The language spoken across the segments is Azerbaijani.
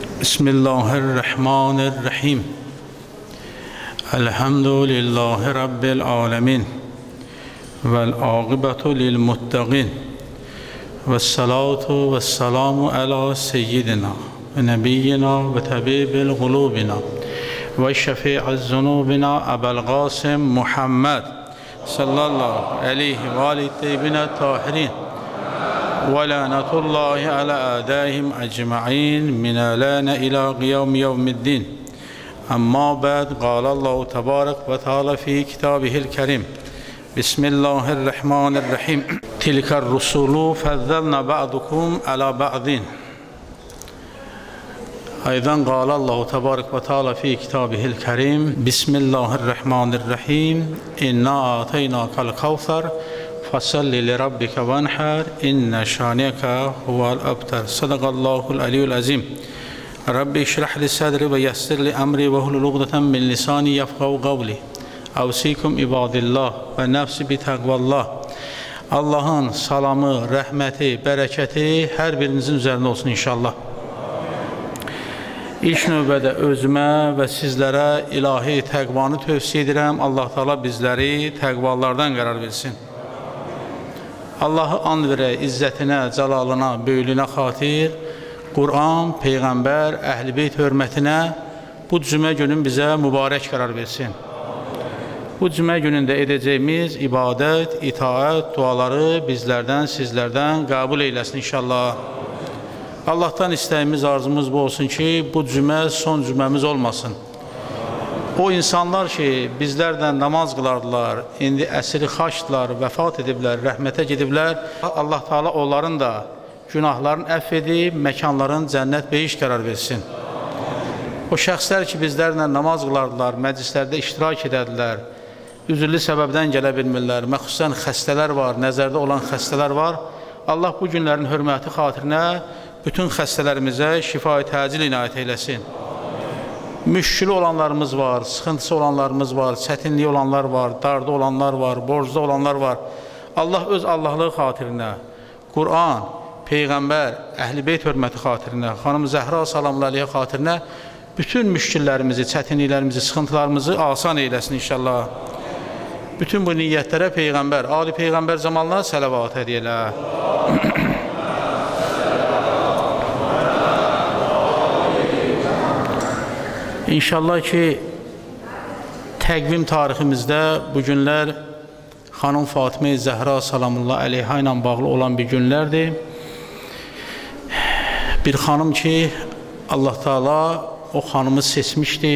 بسم الله الرحمن الرحيم الحمد لله رب العالمين والعاقبة للمتقين والصلاة والسلام على سيدنا ونبينا وطبيب قلوبنا وشفيع ذنوبنا أبا القاسم محمد صلى الله عليه وآله الطيبين الطاهرين ولعنة الله على أعدائهم أجمعين من الآن إلى يوم الدين. أما بعد قال الله تبارك وتعالى في كتابه الكريم بسم الله الرحمن الرحيم تلك الرسل فضلنا بعضكم على بعض. أيضا قال الله تبارك وتعالى في كتابه الكريم بسم الله الرحمن الرحيم إنا أعطيناك الكوثر فصل لربك وانحر إن شانئك هو الأبتر. صدق الله العلي العظيم. ربي اشرح لي صدري ويسر لي أمري واحلل عقدة من لساني يفقهوا قولي. أوصيكم عباد الله ونفسي بتقوى الله. Allah'ın salamı, rəhməti, bərəkəti hər birinizin üzərində olsun inşallah. İlk növbədə özümə və sizlərə ilahi təqvanı tövsiyə edirəm. Allah Teala bizləri təqvalardan qərar versin. Allah'ı and verək izzətinə, cəlalına, böyülünə xatir, Qur'an, Peyğəmbər, Əhl-i Beyt hörmətinə bu cümə günün bizə mübarək qərar versin. Bu cümə günündə edəcəyimiz ibadət, itaət, duaları bizlərdən, sizlərdən qəbul eyləsin inşallah. Allah'tan istəyimiz, arzumuz bu olsun ki, bu cümə son cüməmiz olmasın. O insanlar ki, bizlərdən namaz qılardılar, indi əsri xaçdılar, vəfat ediblər, rəhmətə gediblər. Allah Teala onların da günahlarını əff edib, məkanların cənnət beyiş qərar versin. O şəxslər ki, bizlərlə namaz qılardılar, məclislərdə iştirak edədilər, üzürlü səbəbdən gələ bilmirlər, məxsusən xəstələr var, nəzərdə olan xəstələr var. Allah bu günlərin hörməti xatirinə bütün xəstələrimizə şifa-i təcil inayət eyləsin. Müşkülü olanlarımız var, sıxıntısı olanlarımız var, çətinliyi olanlar var, darda olanlar var, borcda olanlar var. Allah öz Allahlığı xatirinə, Qur'an, Peyğəmbər, Əhl-i Beyt hörməti xatirinə, xanım Zəhra salamlı aleyhə xatirinə bütün müşküllərimizi, çətinliklərimizi, sıxıntılarımızı asan eyləsin inşallah. Bütün bu niyyətlərə Peyğəmbər, Ali Peyğəmbər zamanına sələvat ediyələ. İnşallah ki, təqvim tariximizdə bu günlər xanım Fatimə-i Zəhra salamullah əleyhə ilə bağlı olan bir günlərdir. Bir xanım ki, Allah Teala o xanımı seçmişdi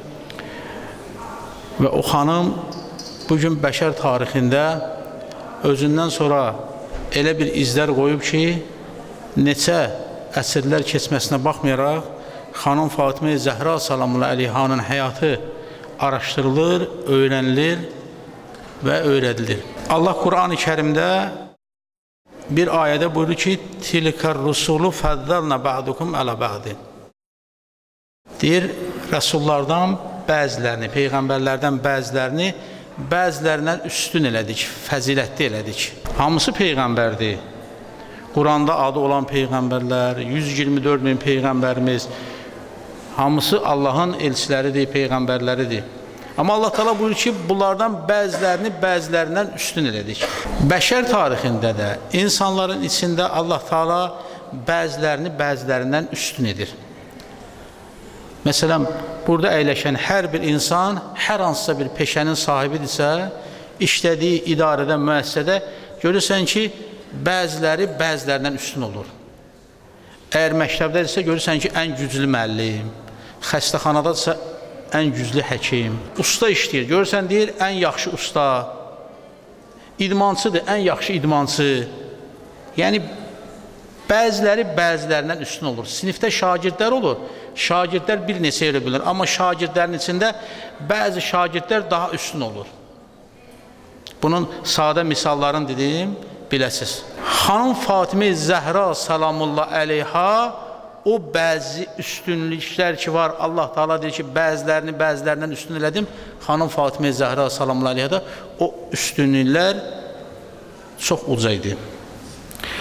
və o xanım bugün bəşər tarixində özündən sonra elə bir izlər qoyub ki, neçə əsrlər keçməsinə baxmayaraq, xanım Fatimə-i Zəhra salamullah əleyhanın həyatı araşdırılır, öyrənilir və öyrədilir. Allah Qur'an-ı Kərimdə bir ayədə buyurur ki, Tilkər rusulu fəddəlnə bə'dukum ələ bə'din. Deyir, rəsullardan bəzilərini, peyğəmbərlərdən bəzilərindən üstün elədik, fəzilətli elədik. Hamısı peyğəmbərdir. Quranda adı olan peyğəmbərlər, 124 min peyğəmbərimiz, hamısı Allahın elçiləridir, peyğəmbərləridir. Amma Allah Teala buyurur ki, bunlardan bəzilərindən üstün elədik. Bəşər tarixində də, insanların içində Allah Teala bəzilərindən üstün edir. Məsələn, burada əyləşən hər bir insan, hər hansısa bir peşənin sahibidirsə, işlədiyi idarədə, müəssisədə görürsən ki, bəzilərindən üstün olur. Əgər məktəbdədirsə, görürsən ki, ən güclü müəllim, xəstəxanadadırsa, ən güclü həkim, usta işləyir, görürsən, deyir, ən yaxşı usta, idmancıdır, ən yaxşı idmancı. Yəni, bəzilərindən üstün olur. Sinifdə şagirdlər olur, şagirdlər bir neçə yerə bilir, amma şagirdlərin içində bəzi şagirdlər daha üstün olur. Bunun sadə misallarını dedim, biləsiz. Xanım Fatimə-i Zəhra salamullah əleyha o bəzi üstünlüklər ki var, Allah Teala deyir ki, bəzilərindən üstün elədim. Xanım Fatimə-i Zəhra salamullah əleyha da o üstünlüklər çox uca idi.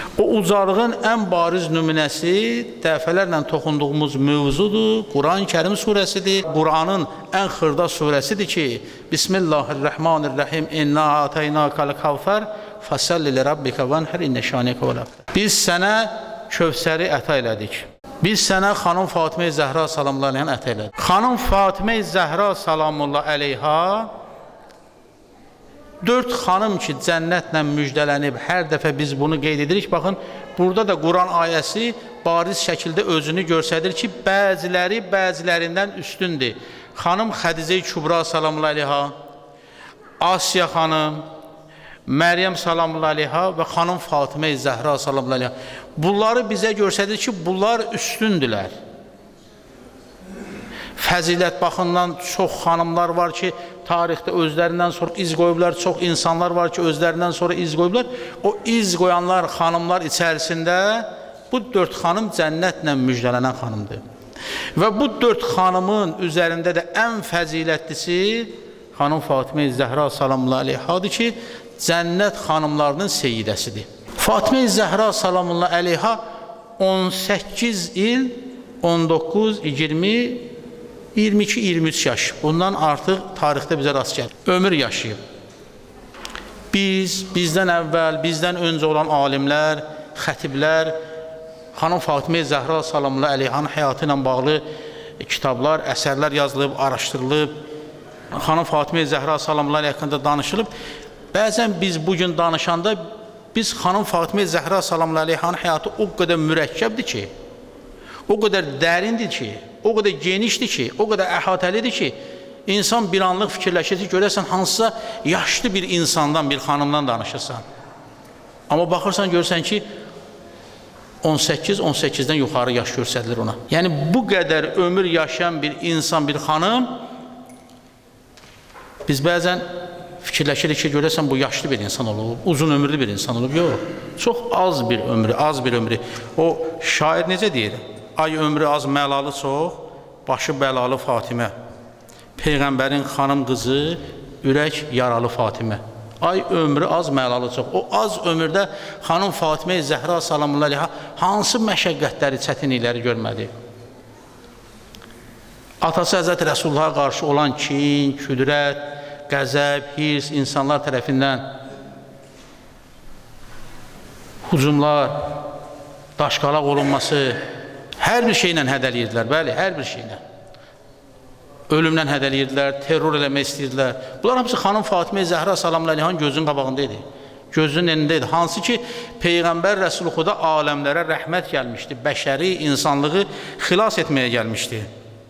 O ucalığın ən bariz nümunəsi dəfələrlə toxunduğumuz mövzudur. Quran-ı Kərim surəsidir. Quranın ən xırda surəsidir ki, Bismillahirrahmanirrahim. İnna ataynakal kavsər fasalli li rabbika vanhar inne şaneke vel abtar. Biz sənə Kövsəri əta elədik. Biz sənə xanım Fatimə Zəhra salamullah əleyhə əta elədik. Xanım Fatimə Zəhra salamullah əleyhə 4 xanım ki, cənnətlə müjdələnib, hər dəfə biz bunu qeyd edirik. Baxın, burada da Quran ayəsi bariz şəkildə özünü göstərir ki, bəziləri bəzilərindən üstündür. Xanım Xədicə-i Kübra salamullah əleyhə, Asiya xanım, Məryəm salamullah əleyhə və xanım Fatimə Zəhra salamullah əleyhə. Bunları bizə göstərir ki, bunlar üstündülər. Fəzilət baxımından çox xanımlar var ki, tarixdə özlərindən sonra iz qoyublar, çox insanlar var ki, özlərindən sonra iz qoyublar. O iz qoyanlar, xanımlar içərisində bu 4 xanım cənnətlə müjdələnən xanımdır. Və bu 4 xanımın üzərində də ən fəzilətlisi xanım Fatimə Zəhra salamullah əleyhədir ki, cənnət xanımlarının seyyidəsidir. Fatimə Zəhra salamullah əleyhə 18 il, 19, 20, 22-23 yaş. Bundan artıq tarixdə bizə rast gəlir. Ömür yaşayıb. Bizdən əvvəl, bizdən öncə olan alimlər, xətiblər, xanım Fatimə Zəhra salamullah əleyhənin həyatı ilə bağlı kitablar, əsərlər yazılıb, araşdırılıb. Xanım Fatimə Zəhra salamullah əleyhə haqqında danışılıb. Bəzən biz bugün danışanda biz xanım Fatimə Zəhra salamullah əleyhənin həyatı o qədər mürəkkəbdir ki, o qədər dərindir ki, o qədər genişdir ki, o qədər əhatəlidir ki, insan bir anlıq fikirləşir ki, görəsən hansısa yaşlı bir insandan, bir xanımdan danışırsan. Amma baxırsan, görsən ki, 18-18-dən yuxarı yaş göstərilir ona. Yəni, bu qədər ömür yaşayan bir insan, bir xanım, biz bəzən fikirləşirik ki, görəsən bu yaşlı bir insan olub, uzun ömürlü bir insan olub. Yox, çox az bir ömrü. O şair necə deyir? Ay ömrü az məlalı çox, başı bəlalı Fatimə. Peyğəmbərin xanım qızı, ürək yaralı Fatimə. Ay ömrü az məlalı çox. O az ömürdə xanım Fatimə Zəhra salamullah əleyhə hansı məşəqqətləri, çətinlikləri görmədi? Atası Həzrət Rəsulullah'a qarşı olan kin, küdrət, qəzəb, hirs insanlar tərəfindən hücumlar, daşqalaq olunması, hər bir şeylə hədələyirdilər, bəli, hər bir şeylə. Ölümdən hədələyirdilər, terror eləmək istəyirdilər. Bunlar hamısı xanım Fatimə Zəhra salamullah əleyhənin gözünün qabağında idi, gözünün önündə idi. Hansı ki, Peyğəmbər Rəsulullah aləmlərə rəhmət gəlmişdi, bəşəri, insanlığı xilas etməyə gəlmişdi.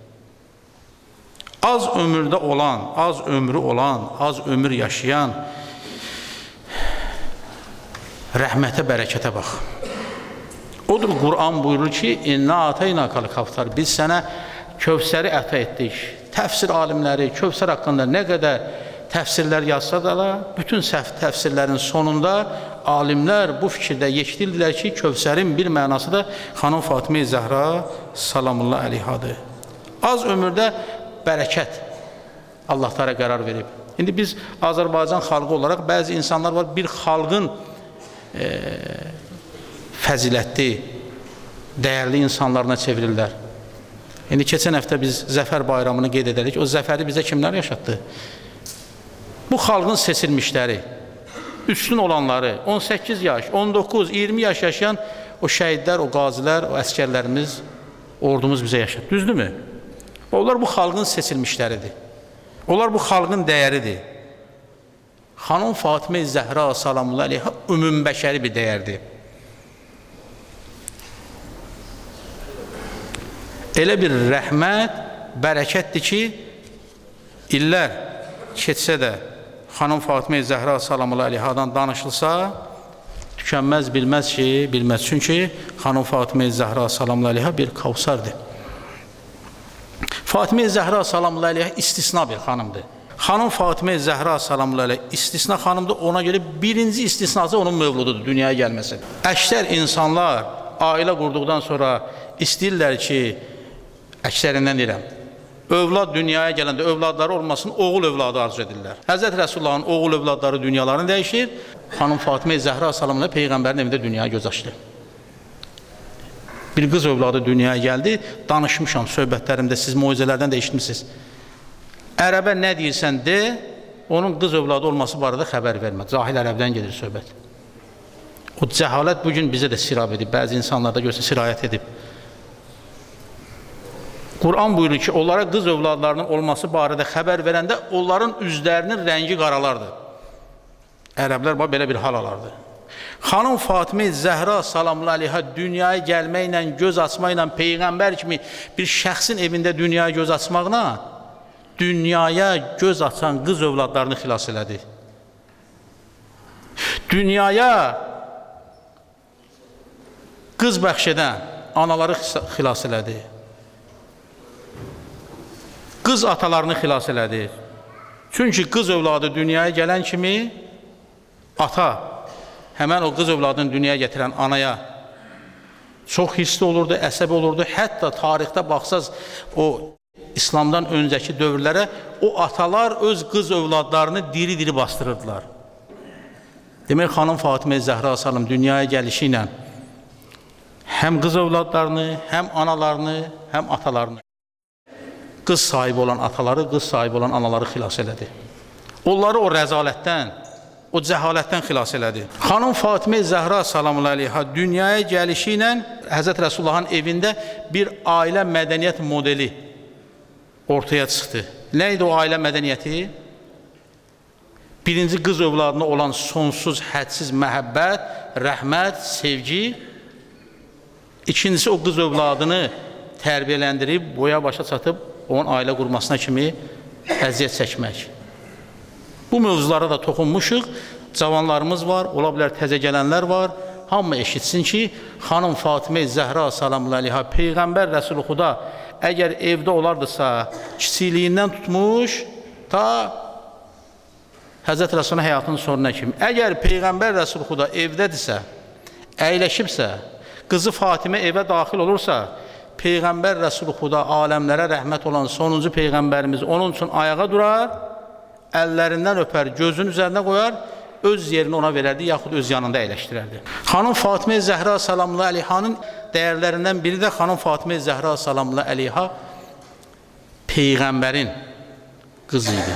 Az ömürdə olan, az ömrü olan, az ömür yaşayan rəhmətə, bərəkətə bax. Odur, Quran buyurur ki, İnna ataynakal kavsər, biz sənə Kövsəri əta etdik. Təfsir alimləri Kövsər haqqında nə qədər təfsirlər yazsa da, bütün təfsirlərin sonunda alimlər bu fikirdə yekdildilər ki, Kövsərin bir mənası da xanım Fatimə Zəhra salamullah əleyhədir. Az ömürdə bərəkət Allah Teala qərar verib. İndi biz Azərbaycan xalqı olaraq bəzi insanlar var, bir xalqın fəzilətli, dəyərli insanlarına çevrilirlər. İndi keçən həftə biz Zəfər bayramını qeyd edərik. O zəfəri bizə kimlər yaşatdı? Bu xalqın seçilmişləri, üstün olanları, 18 yaş, 19, 20 yaş yaşayan o şəhidlər, o qazilər, o əskərlərimiz, ordumuz bizə yaşatdı. Düzdürmü? Onlar bu xalqın seçilmişləridir. Onlar bu xalqın dəyəridir. Xanım Fatimə Zəhra salamullah əleyhə ümumbəşəri bir dəyərdir. Elə bir rəhmət, bərəkətdir ki, illər keçsə də xanım Fatimə Zəhra salamullah əleyhədən danışılsa, tükənməz, bilməz ki, bilməz. Çünki xanım Fatimə Zəhra salamullah əleyhə bir kavsardır. Fatimə Zəhra salamullah əleyhə istisna bir xanımdır. Xanım Fatimə Zəhra salamullah əleyhə istisna xanımdır, ona görə birinci istisnası onun mövlududur, dünyaya gəlməsi. Əksər insanlar ailə qurduqdan sonra istəyirlər ki, əksərindən deyirəm, övlad dünyaya gələndə övladları olmasın, oğul övladı arzu edirlər. Həzrət Rəsulullahın oğul övladları dünyalarını dəyişir. Xanım Fatimə Zəhra salamla Peyğəmbərin evində dünyaya göz açdı. Bir qız övladı dünyaya gəldi, danışmışam söhbətlərimdə, siz mucizələrdən də eşitmişsiniz. Ərəbə nə deyirsən de, onun qız övladı olması barədə xəbər vermə. Cahil ərəbdən gedir söhbət. O cəhalət bugün bizə də sirab edib, bəzi insanlarda görsə sirayət edib. Quran buyurur ki, onlara qız övladlarının olması barədə xəbər verəndə onların üzlərinin rəngi qaralardı. Ərəblər belə bir hal alardı. Xanım Fatimə Zəhra salamlı aleyha dünyaya gəlməklə, göz açmaqla, Peyğəmbər kimi bir şəxsin evində dünyaya göz açmaqla, dünyaya göz açan qız övladlarını xilas elədi. Dünyaya qız bəxş edən anaları xilas elədi. Qız atalarını xilas elədi. Çünki qız övladı dünyaya gələn kimi ata həmən o qız övladını dünyaya gətirən anaya çox hissli olurdu, əsəbi olurdu. Hətta tarixdə baxsaz o İslamdan öncəki dövrlərə o atalar öz qız övladlarını diri-diri bastırırdılar. Demək, xanım Fatimə Zəhra salam dünyaya gəlişi ilə həm qız övladlarını, həm analarını, həm atalarını, qız sahibi olan ataları, qız sahibi olan anaları xilas elədi. Onları o rəzalətdən, o cəhalətdən xilas elədi. Xanım Fatimə Zəhra salamü aleyha dünyaya gəlişi ilə Həzrət Rəsulullahın evində bir ailə mədəniyyət modeli ortaya çıxdı. Nə idi o ailə mədəniyyəti? Birinci qız övladına olan sonsuz, hədsiz məhəbbət, rəhmət, sevgi. İkincisi o qız övladını tərbiyələndirib, boya başa çatıb, onun ailə qurmasına kimi əziyyət çəkmək. Bu mövzulara da toxunmuşuq. Cavanlarımız var, ola bilər təzə gələnlər var. Hamı eşitsin ki, xanım Fatimə Zəhra salamü aleyha Peyğəmbər Rəsulü Xuda əgər evdə olardısa, kiçikliyindən tutmuş ta Həzrət Rəsulun həyatının sonuna kimi. Əgər Peyğəmbər Rəsulü Xuda evdədirsə, əyləşibsə, qızı Fatimə evə daxil olursa, Peyğəmbər Rəsulü Xuda aləmlərə rəhmət olan sonuncu Peyğəmbərimiz onun üçün ayağa durar, əllərindən öpər, gözünün üzərinə qoyar, öz yerini ona verərdi, yaxud öz yanında əyləşdirərdi. Xanım Fatimə Zəhra salamlı aleyhanın dəyərlərindən biri də xanım Fatimə Zəhra salamlı aleyha Peyğəmbərin qızı idi.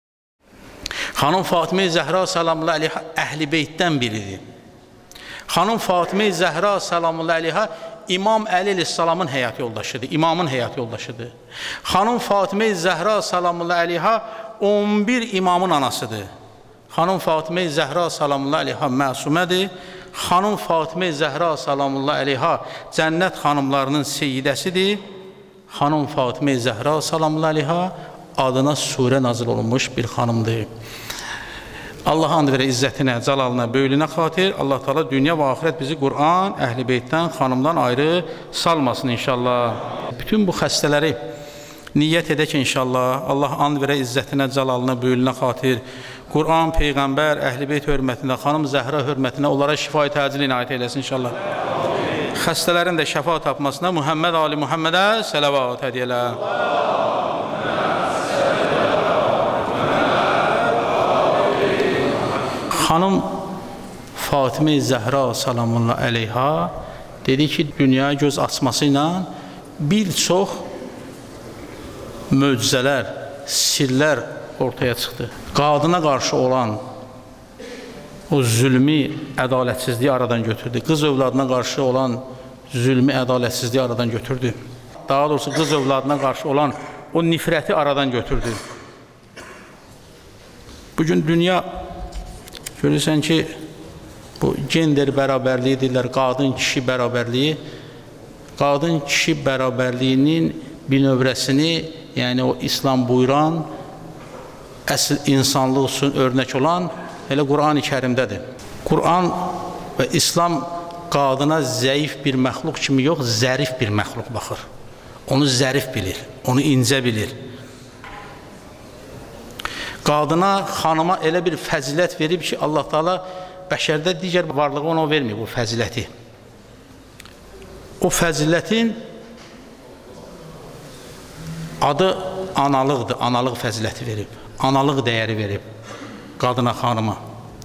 Xanım Fatimə Zəhra salamlı aleyha Əhl-i Beytdən biridir. Xanım Fatimə Zəhra salamlı aleyha İmam Əli əleyhissalamın həyat yoldaşıdır, imamın həyat yoldaşıdır. Xanım Fatimə Zəhra salamlı aleyha 11 imamın anasıdır. Xanım Fatimə Zəhra salamlı aleyha məsumədir. Xanım Fatimə Zəhra salamlı aleyha cənnət xanımlarının seyyidəsidir. Xanım Fatimə Zəhra salamlı aleyha adına surə nazil olunmuş bir xanımdır. Allah and verə izzətinə, cəlalına, böyülünə xatir. Allah Teala dünya və axirət bizi Qur'an, Əhl-i Beytdən, xanımdan ayrı salmasın inşallah. Bütün bu xəstələri niyyət edək inşallah. Allah and verə izzətinə, cəlalına, böyülünə xatir. Qur'an, Peyğəmbər, Əhl-i Beyt hörmətinə, xanım Zəhra hörmətinə onlara şifa-i təcil inayət eləsin inşallah. Xəstələrin də şəfa tapmasına Muhammed Ali Muhammedə sələvat edələr. Xanım Fatimə Zəhra salamullah aleyha dedi ki, dünyaya göz açması ilə bir çox möcüzələr, sirlər ortaya çıxdı. Qadına qarşı olan o zülmi, ədalətsizliyi aradan götürdü. Qız övladına qarşı olan zülmi, ədalətsizliyi aradan götürdü. Daha doğrusu qız övladına qarşı olan o nifrəti aradan götürdü. Bugün dünya görürsən ki, bu gender bərabərliyi deyirlər, qadın-kişi bərabərliyi. Qadın-kişi bərabərliyinin bir növrəsini, yəni o İslam buyuran, əsl insanlıq üçün örnək olan elə Qur'an-ı Kərimdədir. Qur'an və İslam qadına zəif bir məxluq kimi yox, zərif bir məxluq baxır. Onu zərif bilir, onu incə bilir. Qadına, xanıma elə bir fəzilət verib ki, Allah Teala bəşərdə digər varlığı ona verməyib bu fəziləti. O fəzilətin Adı analıqdır, analıq fəziləti verib, analıq dəyəri verib qadına, xanıma.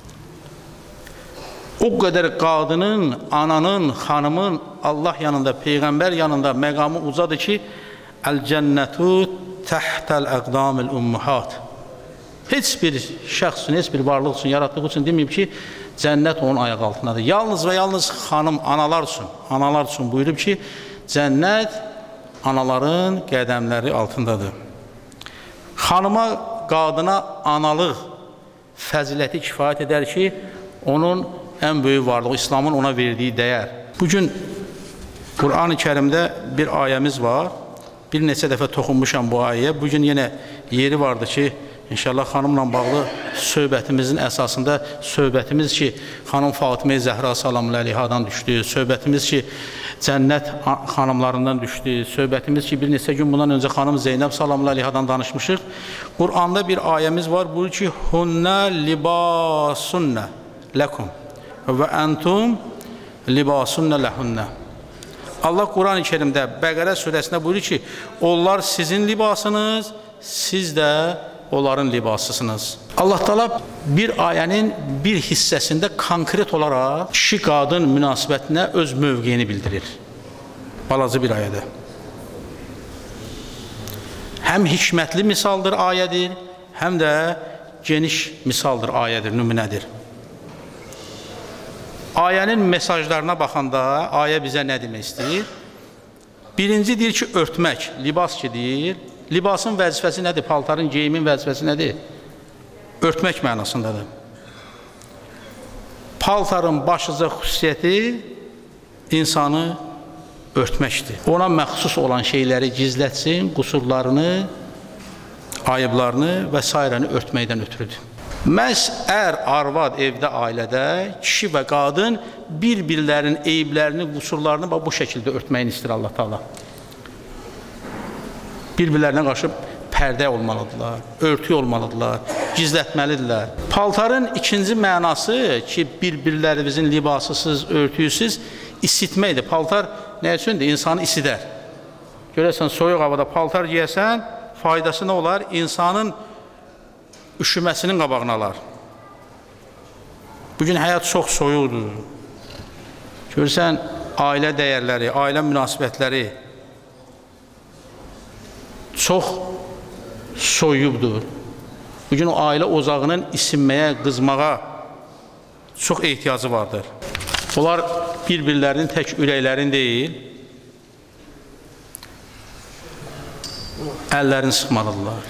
O qədər qadının, ananın, xanımın Allah yanında, Peyğəmbər yanında məqamı uzadır ki, Əl-cənnətu təhtəl əqdamil ummuhat. Heç bir şəxs üçün, heç bir varlıq üçün, yaratdığı üçün deməyib ki, cənnət onun ayaq altındadır. Yalnız və yalnız xanım, analar üçün buyurub ki, cənnət anaların qədəmləri altındadır. Xanıma, qadına analıq fəziləti kifayət edər ki, onun ən böyük varlığı, İslamın ona verdiyi dəyər. Bugün Qur'an-ı Kərimdə bir ayəmiz var. Bir neçə dəfə toxunmuşam bu ayəyə. Bugün yenə yeri vardı ki, İnşallah xanımla bağlı söhbətimizin əsasında söhbətimiz ki, xanım Fatimə-i Zəhra salamü əleyhadan düşdü, söhbətimiz ki, cənnət xanımlarından düşdü, söhbətimiz ki, bir neçə gün bundan öncə xanım Zeynəb salamü əleyhadan danışmışıq. Qur'anda bir ayəmiz var, buyur ki, Hunnə libasunnə ləkum və əntum libasunnə ləhunnə. Allah Qur'an-ı Kerimdə Bəqərə surəsində buyurur ki, onlar sizin libasınız, siz də onların libasısınız. Allah Teala bir ayənin bir hissəsində konkret olaraq kişi-qadın münasibətinə öz mövqeyini bildirir. Balaca bir ayədə. Həm hikmətli misaldır ayədir, həm də geniş misaldır ayədir, nümunədir. Ayənin mesajlarına baxanda ayə bizə nə demək istəyir? Birinci deyir ki, örtmək, libas ki deyir. Libasın vəzifəsi nədir? Paltarın, geyimin vəzifəsi nədir? Örtmək mənasındadır. Paltarın başlıca xüsusiyyəti insanı örtməkdir. Ona məxsus olan şeyləri gizlətsin, qüsurlarını, ayıblarını və s. örtməkdən ötürüdür. Məhz arvad evdə, ailədə, kişi və qadın bir-birlərinin eyiblərini, qüsurlarını bu şəkildə örtməyini istəyir Allah Teala. Bir-birlərinə qarşı pərdə olmalıdırlar, örtü olmalıdırlar, gizlətməlidirlər. Paltarın ikinci mənası ki, bir-birlərimizin libasısız, örtüyüsüz isitməkdir. Paltar nə üçündür? İnsanı isidər. Görəsən, soyuq havada paltar giyəsən, faydası nə olar? İnsanın üşüməsinin qabağını alar. Bugün həyat çox soyuqdur. Görürsən, ailə dəyərləri, ailə münasibətləri çox soyubdur. Bugün o ailə ocağının isinməyə, qızmağa çox ehtiyacı vardır. Onlar bir-birlərinin tək ürəklərini deyil, əllərini sıxmalıdırlar.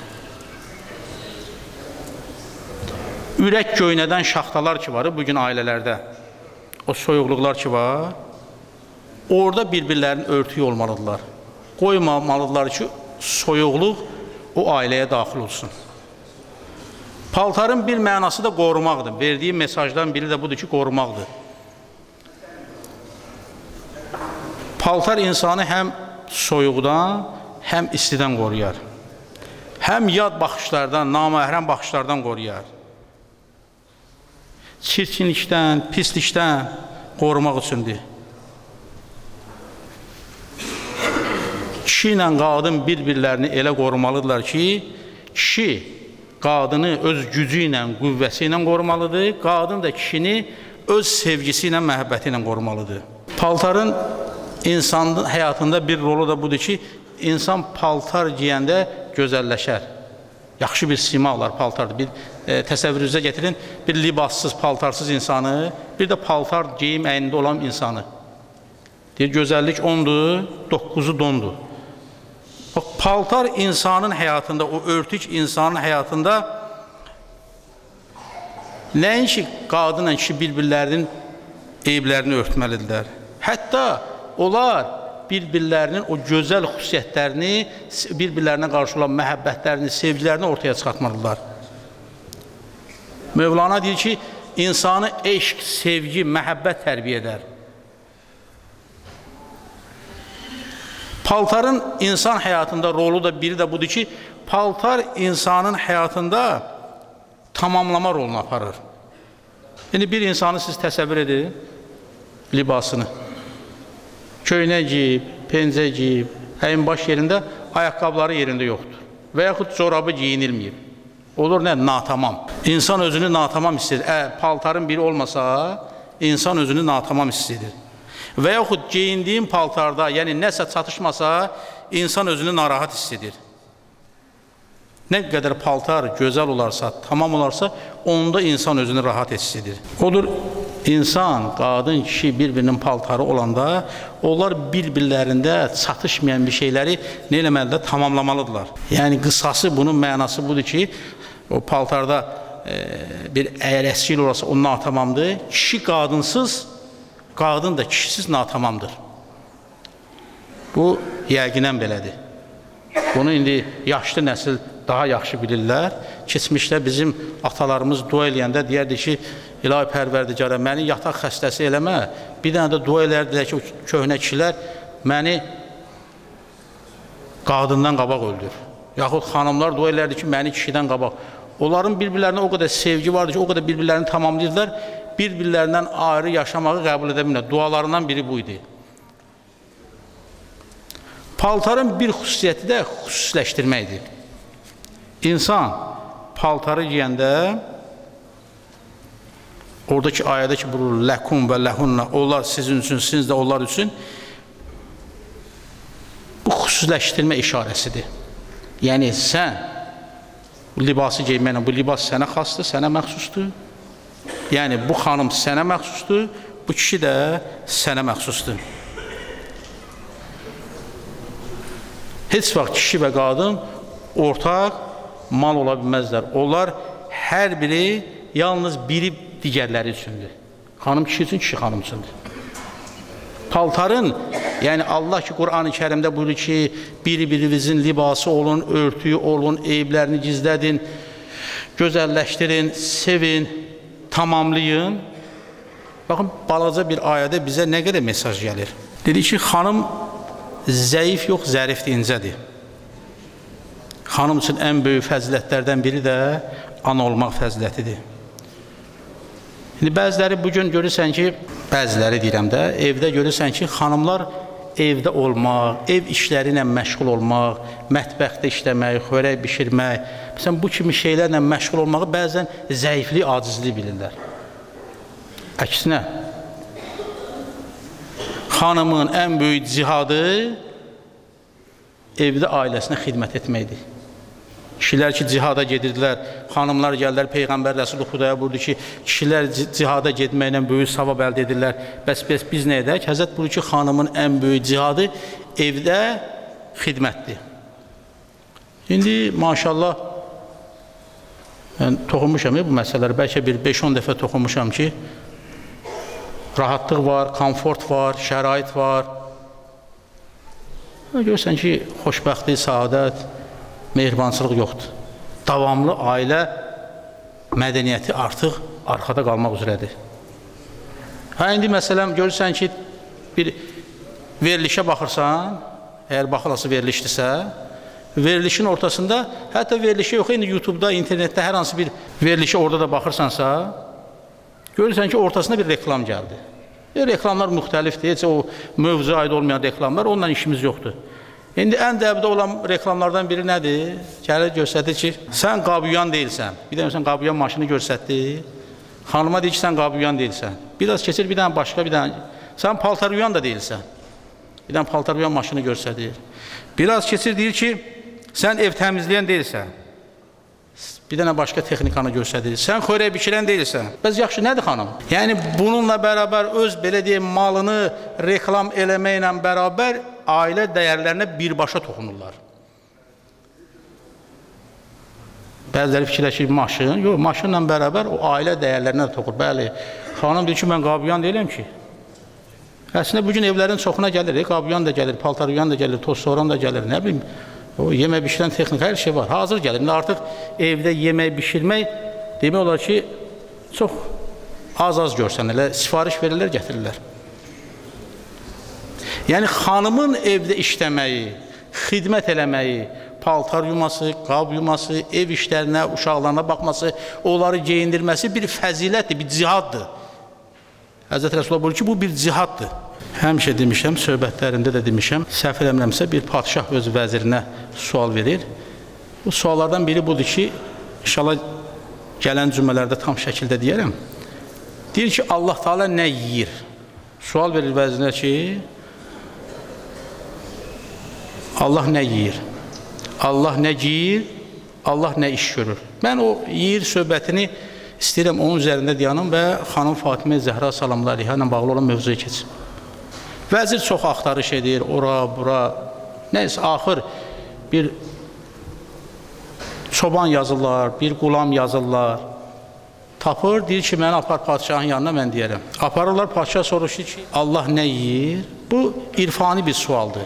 Ürək göynədən şaxtalar ki var, bugün ailələrdə, o soyuqluqlar ki var, orada bir-birlərinin örtüyü olmalıdırlar. Qoymamalıdırlar ki, soyuqluq o ailəyə daxil olsun. Paltarın bir mənası da qorumaqdır. Verdiyi mesajdan biri də budur ki, qorumaqdır. Paltar insanı həm soyuqdan, həm istidən qoruyar. Həm yad baxışlardan, naməhrəm baxışlardan qoruyar. Çirkinlikdən, pislikdən qorumaq üçündür. Kişi ilə qadın bir-birlərini elə qorumalıdırlar ki, kişi qadını öz gücü ilə, qüvvəsi ilə qorumalıdır, qadın da kişini öz sevgisi ilə, məhəbbəti ilə qorumalıdır. Paltarın insanın həyatında bir rolu da budur ki, insan paltar giyəndə gözəlləşər. Yaxşı bir sima olar paltardır. Bir təsəvvürünüzə getirin, bir libassız, paltarsız insanı, bir də paltar geyim əynində olan insanı. Deyir, gözəllik 10'dur, 9'u dondur. O paltar insanın həyatında, o örtük insanın həyatında nəinki qadınla kişi bir-birlərinin eyiblərini örtməlidirlər. Hətta onlar bir-birlərinin o gözəl xüsusiyyətlərini, bir-birlərinə qarşı olan məhəbbətlərini, sevgilərini ortaya çıxartmalıdırlar. Mövlana deyir ki, insanı eşq, sevgi, məhəbbət tərbiyə edər. Paltarın insan həyatında rolu da biri də budur ki, paltar insanın həyatında tamamlama rolunu aparır. Yəni, bir insanı siz təsəvvür edin, libasını. Köynək giyib, pencə giyib, əyin baş yerində, ayaqqabıları yerində yoxdur və yaxud corabı giyinilməyib. Olur nə? Natamam. İnsan özünü natamam hiss edir. Paltarın biri olmasa, insan özünü natamam hiss edir. Və yaxud geyindiyin paltarda, yəni nəsə çatışmasa, insan özünü narahat hiss edir. Nə qədər paltar gözəl olarsa, tamam olarsa, onda insan özünü rahat hiss edir. Odur, insan, qadın, kişi bir-birinin paltarı olanda, onlar bir-birlərində çatışmayan bir şeyləri nə eləməlidir? Tamamlamalıdırlar. Yəni, qısası bunun mənası budur ki, o paltarda bir əgər əskil olursa, o natamamdır. Kişi qadınsız, qadın da kişisiz natamamdır. Bu, yəqinən belədir. Bunu indi yaşlı nəsil daha yaxşı bilirlər. Keçmişdə bizim atalarımız dua eləyəndə deyərdi ki, İlahi Pərverdigara, məni yataq xəstəsi eləmə. Bir dənə də dua eləyərdilər ki, o köhnə kişilər məni qadından qabaq öldür. Yaxud xanımlar dua eləyərdi ki, məni kişidən qabaq. Onların bir-birlərinə o qədər sevgi vardı ki, o qədər bir-birlərini tamamlayırdılar. Bir-birlərindən ayrı yaşamağı qəbul edə bilmirlər. Dualarından biri bu idi. Paltarın bir xüsusiyyəti də xüsusiləşdirməkdir. İnsan paltarı giyəndə, oradakı ayədə ki, buyurur, ləkum və ləhunna, onlar sizin üçün, siz də onlar üçün, bu xüsusiləşdirmə işarəsidir. Yəni, sən libası giyməklə, bu libas sənə xasdır, sənə məxsusdur. Yəni, bu xanım sənə məxsusdur, bu kişi də sənə məxsusdur. Heç vaxt kişi və qadın ortaq mal ola bilməzlər. Onlar hər biri yalnız biri digərləri üçündür. Xanım kişi üçün, kişi xanım üçündür. Paltarın, yəni Allah ki, Qur'an-ı Kərimdə buyurur ki, bir-birinizin libası olun, örtüyü olun, eyblərini gizlədin, gözəlləşdirin, sevin, tamamlayın. Baxın, balaca bir ayədə bizə nə qədər mesaj gəlir. Dedi ki, xanım zəif yox, zərifdir, incədir. Xanım üçün ən böyük fəzilətlərdən biri də ana olmaq fəzilətidir. İndi bəziləri bugün görürsən ki, bəziləri deyirəm də, evdə görürsən ki, xanımlar evdə olmaq, ev işləri ilə məşğul olmaq, mətbəxdə işləmək, xörək bişirmək, məsələn, bu kimi şeylərlə məşğul olmağı bəzən zəiflik, acizlik bilirlər. Əksinə, xanımın ən böyük cihadı evdə ailəsinə xidmət etməkdir. Kişilər ki, cihada gedirdilər, xanımlar gəldilər, Peyğəmbər Rəsulü Xudaya buyurdu ki, kişilər cihada getməklə böyük savab əldə edirlər. Bəs biz nə edək? Həzrət buyurdu ki, xanımın ən böyük cihadı evdə xidmətdir. İndi, maşallah, mən toxunmuşam bu məsələləri, bəlkə bir 5-10 dəfə toxunmuşam ki, rahatlıq var, komfort var, şərait var. Görürsən ki, xoşbəxtlik, saadət, mehribançılıq yoxdur. Davamlı ailə mədəniyyəti artıq arxada qalmaq üzrədir. İndi məsələn, görürsən ki, bir verilişə baxırsan, əgər baxılası verilişdirsə, verilişin ortasında, hətta verilişə yox, indi YouTube-da, internetdə hər hansı bir verilişə orada da baxırsansa, görürsən ki, ortasında bir reklam gəldi. Reklamlar müxtəlifdir, heç o mövzuya aid olmayan reklamlar, onunla işimiz yoxdur. İndi ən dəbdə olan reklamlardan biri nədir? Gəlir göstərdir ki, sən qabüyan deyilsən. Bir dənə sən qabüyan maşını göstərdi. Xanıma deyir ki, sən qabüyan deyilsən. Biraz keçir, bir dənə başqa, bir dənə. Sən paltaryuyan da deyilsən. Bir dənə paltaryuyan maşını göstərdir. Biraz keçir, deyir ki, sən ev təmizləyən deyilsən. Bir dənə başqa texnikanı göstərdir. Sən xörək bişirən deyilsən. Bəs yaxşı, nədir xanım? Yəni, bununla bərabər öz, belə deyək, malını reklam eləməklə bərabər ailə dəyərlərinə birbaşa toxunurlar. Bəziləri fikirləşir maşın, yox, maşınla bərabər o ailə dəyərlərinə toxunur. Bəli, xanım deyir ki, mən qabüyan deyiləm ki. Əslində, bugün evlərin çoxuna gəlir, qabüyan da gəlir, paltaryuyan da gəlir, tozsoran da gəlir, nə bilim, o yemək bişirən texnika, hər şey var, hazır gəlir. İndi artıq evdə yemək bişirmək, demək olar ki, çox az görsən, elə sifariş verirlər, gətirirlər. Yəni, xanımın evdə işləməyi, xidmət eləməyi, paltar yuması, qab yuması, ev işlərinə, uşaqlarına baxması, onları geyindirməsi bir fəzilətdir, bir cihaddır. Həzrət Rəsulullah buyurur ki, bu bir cihaddır. Həmişə demişəm, söhbətlərimdə də demişəm, səhv eləmirəmsə bir padşah öz vəzirinə sual verir. Bu suallardan biri budur ki, inşallah gələn cümlələrdə tam şəkildə deyərəm. Deyir ki, Allah Teala nə yeyir? Sual verir vəzirinə ki, Allah nə yeyir? Allah nə giyir? Allah nə iş görür? Mən o yeyir söhbətini istəyirəm onun üzərində dayanım və xanım Fatimə Zəhra salamlar əleyhə ilə bağlı olan mövzuya keçim. Vəzir çox axtarış edir, ora, bura, neysə, axır bir çoban yazırlar, bir qulam yazırlar, tapır, deyir ki, məni apar padişahın yanına, mən deyərəm. Aparırlar, padişah soruşur ki, Allah nə yeyir? Bu, irfani bir sualdır.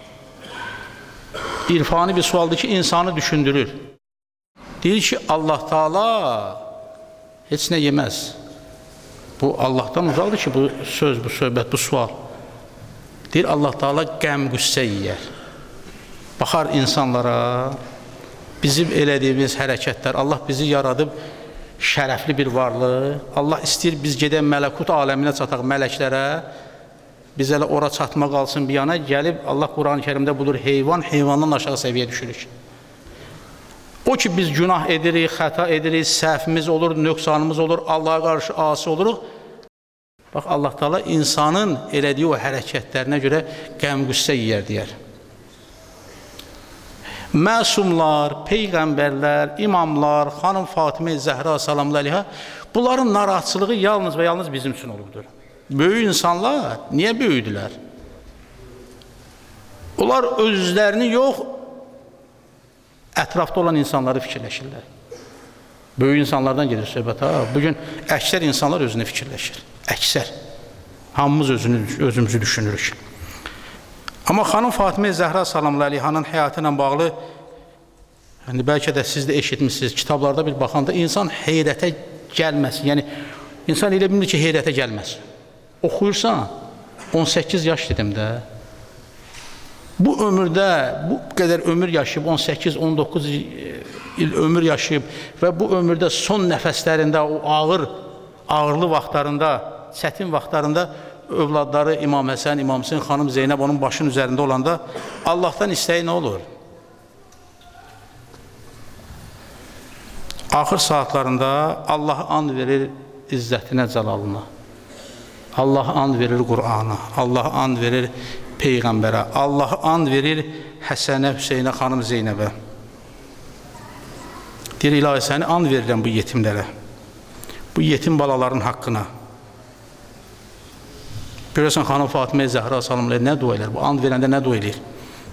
İrfani bir sualdır ki, insanı düşündürür. Deyir ki, Allah Teala heç nə yeməz. Bu, Allahdan uzaqdır ki, bu söz, bu söhbət, bu sual. Deyir, Allah Teala qəm-qüssə yeyər. Baxar insanlara, bizim elədiyimiz hərəkətlər, Allah bizi yaradıb şərəfli bir varlıq. Allah istəyir, biz gedək mələkut aləminə çataq, mələklərə, biz elə ora çatma qalsın bir yana, gəlib Allah Quran-ı Kərimdə bulur heyvan, heyvandan aşağı səviyyə düşürük. O ki, biz günah edirik, xəta edirik, səhvimiz olur, nöqsanımız olur, Allah'a qarşı asi oluruq. Bax, Allah Teala insanın elədiyi o hərəkətlərinə görə qəm-qüssə yeyər, deyər. Məsumlar, peyğəmbərlər, imamlar, xanım Fatimə Zəhra salamlar əleyhə, bunların narahatçılığı yalnız və yalnız bizim üçün olubdur. Böyük insanlar niyə böyüdülər? Onlar özlərini yox, ətrafda olan insanları fikirləşirlər. Böyük insanlardan gedir söhbət. Bugün əksər insanlar özünü fikirləşir. Əksər. Hamımız özümüzü düşünürük. Amma xanım Fatimə Zəhra salamlar əleyhanın həyatı ilə bağlı, bəlkə də siz də eşitmişsiniz, kitablarda bir baxanda insan heyrətə gəlməsin. Yəni, insan elə bilir ki, heyrətə gəlməsin. Oxuyursan, 18 yaş dedim də, bu ömürdə, bu qədər ömür yaşayıb, 18-19 il ömür yaşayıb və bu ömürdə son nəfəslərində, o ağırlı vaxtlarında, çətin vaxtlarında övladları İmam Həsən, İmam Hüseyin, xanım Zeynəb onun başının üzərində olanda Allahdan istəyi nə olur? Axır saatlarında Allah and verir izzətinə, cəlalına. Allah and verir Qur'ana, Allah and verir Peyğəmbərə, Allah and verir Həsənə, Hüseynə, xanım Zeynəbə. Deyir, ilahi səni and verirəm bu yetimlərə, bu yetim balaların haqqına. Görəsən, xanım Fatimə Zəhra salamlar nə dua edir? Bu and verəndə nə dua edir?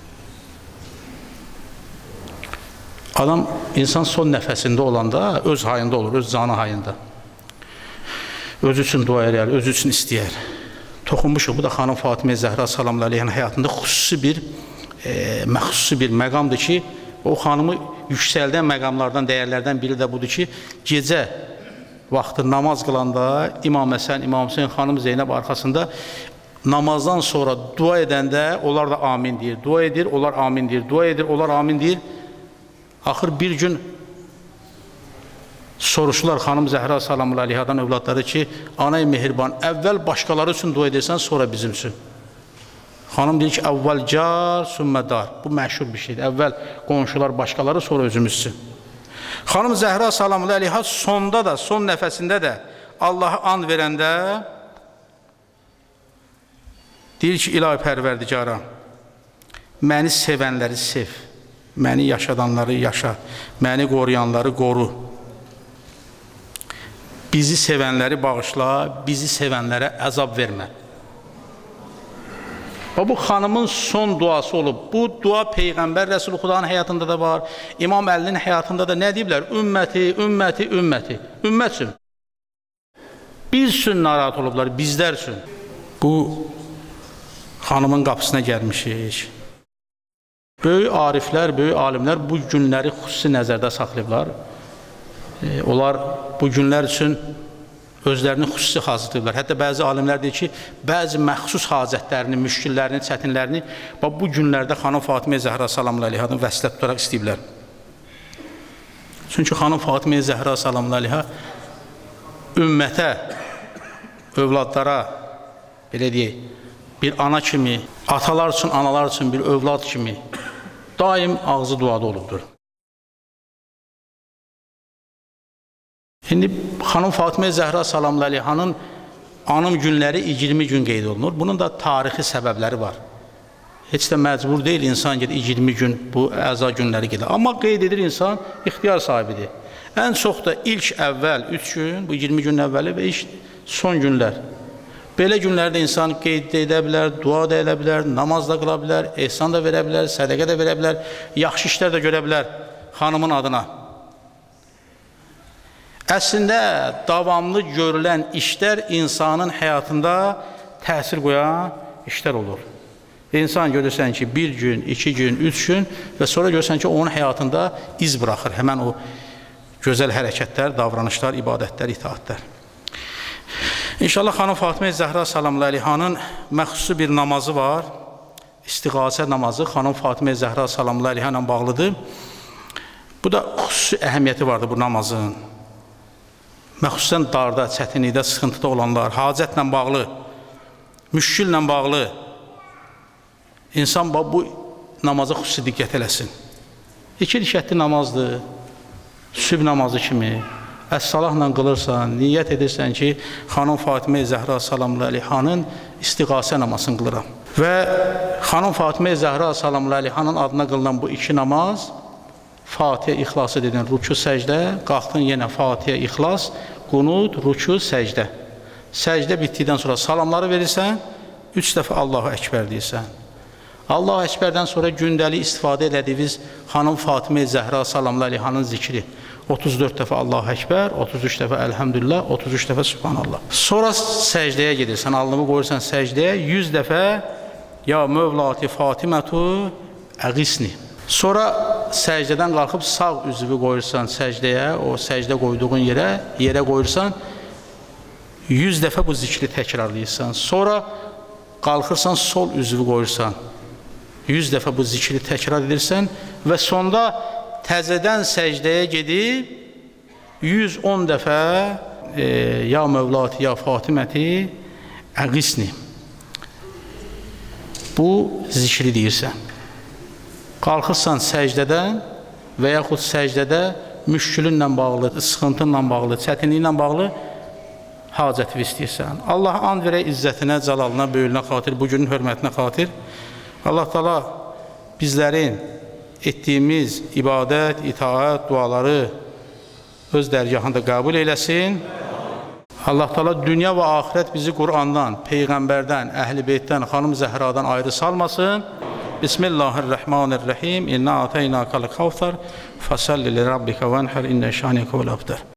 Adam, insan son nəfəsində olanda öz hayında olur, öz canı hayında. Özü üçün dua edir, özü üçün istəyər. Toxunmuşuq, bu da xanım Fatimə Zəhra salamlar əleyhənin həyatında xüsusi bir məqamdır ki, o xanımı yüksəldən məqamlardan, dəyərlərdən biri də budur ki, gecə vaxtı namaz qılanda İmam Həsən, İmam Hüseyin, xanım Zeynəb arxasında namazdan sonra dua edəndə onlar da amin deyir, dua edir, onlar amin deyir, dua edir, onlar amin deyir. Axır bir gün soruşurlar xanım Zəhra salamlar əleyhadan övladları ki, anay mehriban, əvvəl başqaları üçün dua edirsən, sonra bizim üçün. Xanım deyir ki, əvvəl car, sümmədar. Bu məşhur bir şeydir. Əvvəl qonşular başqaları, sonra özümüz üçün. Xanım Zəhra salamlar əleyha sonda da, son nəfəsində də Allah'a and verəndə deyir ki, ilahi pərverdigara, məni sevənləri sev, məni yaşadanları yaşa, məni qoruyanları qoru. Bizi sevənləri bağışla, bizi sevənlərə əzab vermə. Bu xanımın son duası olub. Bu dua Peyğəmbər Rəsul Xudanın həyatında da var. İmam Əlinin həyatında da nə deyiblər? Ümməti, ümməti, ümməti. Ümmət üçün. Biz üçün narahat olublar, bizlər üçün. Bu xanımın qapısına gəlmişik. Böyük ariflər, böyük alimlər bu günləri xüsusi nəzərdə saxlayıblar. Onlar bu günlər üçün özlərini xüsusi hazırlayırlar. Hətta bəzi alimlər deyir ki, bəzi məxsus hacətlərini, müşkillərini, çətinlərini bu günlərdə xanım Fatimə Zəhra salamlar əleyhadan vəslət tutaraq istəyiblər. Çünki xanım Fatimə Zəhra salamlar əleyha ümmətə, övladlara, belə deyək, bir ana kimi, atalar üçün, analar üçün bir övlad kimi daim ağzı duada olubdur. İndi xanım Fatimə Zəhra salamlı əleyhanın anım günləri 20 gün qeyd olunur. Bunun da tarixi səbəbləri var. Heç də məcbur deyil insan gedir 20 gün bu əza günləri gedir. Amma qeyd edir insan ixtiyar sahibidir. Ən çox da ilk əvvəl 3 gün, bu 20 gün əvvəli və son günlər. Belə günlərdə insan qeyd edə bilər, dua da edə bilər, namaz da qıla bilər, ehsan da verə bilər, sədəqə də verə bilər, yaxşı işlər də görə bilər xanımın adına. Əslində, davamlı görülən işlər insanın həyatında təsir qoyan işlər olur. İnsan görürsən ki, 1 gün, 2 gün, 3 gün və sonra görürsən ki, onun həyatında iz bıraxır. Həmən o gözəl hərəkətlər, davranışlar, ibadətlər, itaatlər. İnşallah xanım Fatimə Zəhra salamlı əleyhanın məxsusi bir namazı var. İstiğasə namazı xanım Fatimə Zəhra salamlı əleyha ilə bağlıdır. Bu da xüsusi əhəmiyyəti vardır bu namazın. Məxsusən darda, çətinlikdə, sıxıntıda olanlar, hacətlə bağlı, müşkillə bağlı insan bu namaza xüsusi diqqət eləsin. 2 rükətli namazdır, sübh namazı kimi, əs-salahla qılırsan, niyyət edirsən ki, xanım Fatimə Zəhra salamlı əleyhanın istiğasə namazını qılıram. Və xanım Fatimə Zəhra salamlı əleyhanın adına qılınan bu 2 namaz, Fatihə, İxlası dedin, rükû, səcdə, qalxdın yenə Fatihə, İxlas, qunut, rükû, səcdə. Səcdə bitdikdən sonra salamları verirsən, 3 dəfə Allahu Əkbər deyirsən. Allahu Əkbərdən sonra gündəlik istifadə elədiyiniz xanım Fatimə Zəhra salamlı əleyhanın zikri. 34 dəfə Allahu Əkbər, 33 dəfə Əlhəmdülillah, 33 dəfə Subhanallah. Sonra səcdəyə gedirsən, alnını qoyursan səcdəyə, 100 dəfə Ya Mövlati Fatimətu Əqisni. Sonra səcdədən qalxıb sağ üzvü qoyursan səcdəyə, o səcdə qoyduğun yerə qoyursan, 100 dəfə bu zikri təkrarlayırsan. Sonra qalxırsan sol üzvü qoyursan, 100 dəfə bu zikri təkrar edirsən və sonda təzədən səcdəyə gedib 110 dəfə Ya Mövlati, Ya Fatiməti Əqisni. Bu zikri deyirsən. Qalxırsan səcdədən və yaxud səcdədə müşkülünlə bağlı, sıxıntınla bağlı, çətinliklə bağlı hacəti istəyirsən. Allah and verək izzətinə, cəlalına, böyülünə xatir, bugünün hörmətinə xatir. Allah Taala bizlərin etdiyimiz ibadət, itaət, duaları öz dərgahında qəbul eyləsin. Allah Taala dünya və axirət bizi Qur'andan, Peyğəmbərdən, Əhl-i Beytdən, xanım Zəhradan ayrı salmasın. Bismillahirrahmanirrahim. İnna ataynakal kavsar. Fasalli li rabbika vanhar inna şanike vel abtar.